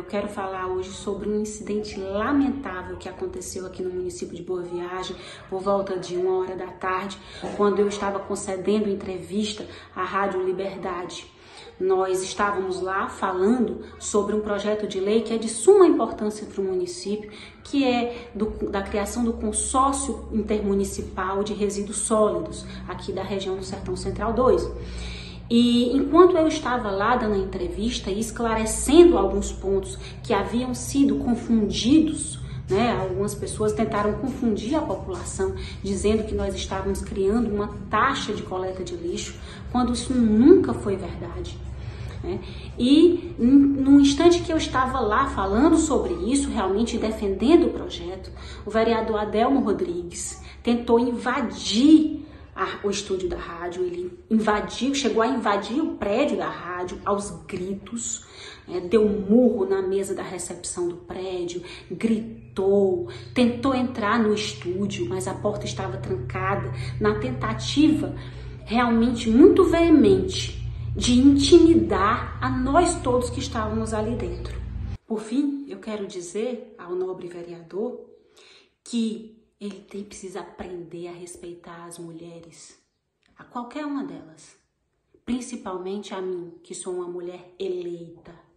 quero falar hoje sobre um incidente lamentável que aconteceu aqui no município de Boa Viagem, por volta de 1h da tarde, quando eu estava concedendo entrevista à Rádio Liberdade. Nós estávamos lá falando sobre um projeto de lei que é de suma importância para o município, que é da criação do consórcio intermunicipal de resíduos sólidos, aqui da região do Sertão Central 2. E enquanto eu estava lá dando a entrevista e esclarecendo alguns pontos que haviam sido confundidos, algumas pessoas tentaram confundir a população, dizendo que nós estávamos criando uma taxa de coleta de lixo, quando isso nunca foi verdade. E no instante que eu estava lá falando sobre isso, realmente defendendo o projeto, o vereador Adelmo Rodrigues tentou invadir o estúdio da rádio. Ele chegou a invadir o prédio da rádio aos gritos, deu um murro na mesa da recepção do prédio, gritou, tentou entrar no estúdio, mas a porta estava trancada, na tentativa realmente muito veemente de intimidar a nós todos que estávamos ali dentro. Por fim, eu quero dizer ao nobre vereador que ele precisa aprender a respeitar as mulheres, a qualquer uma delas, principalmente a mim, que sou uma mulher eleita.